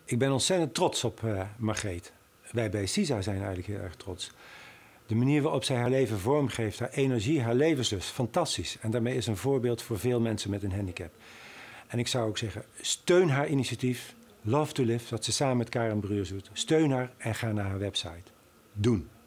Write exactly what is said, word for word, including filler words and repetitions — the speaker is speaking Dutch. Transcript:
Ik ben ontzettend trots op uh, Margreet. Wij bij CISA zijn eigenlijk heel erg trots. De manier waarop zij haar leven vormgeeft, haar energie, haar levenslust, fantastisch. En daarmee is een voorbeeld voor veel mensen met een handicap. En ik zou ook zeggen, steun haar initiatief, Love to Live, dat ze samen met Karen Bruurs doet. Steun haar en ga naar haar website. Doen.